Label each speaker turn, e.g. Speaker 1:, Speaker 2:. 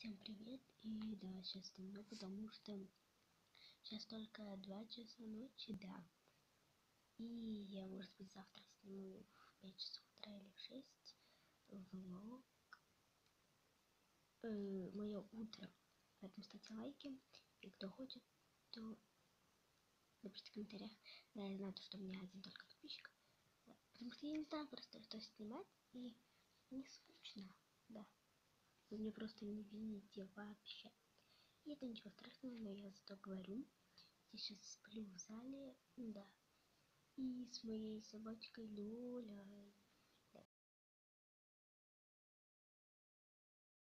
Speaker 1: Всем привет! И да, сейчас темно, потому что сейчас только 2 часа ночи, да. И я, может быть, завтра сниму в 5 часов утра или в 6 влог. Мое утро. Поэтому ставьте лайки. И кто хочет, то напишите в комментариях. Да, я знаю, что у меня один только подписчик. Да. Потому что я не знаю просто, что снимать. И не скучно, да. Вы меня просто не видите вообще. И это ничего страшного, но я зато говорю. Я сейчас сплю в зале, да. И с моей собачкой Лёлей.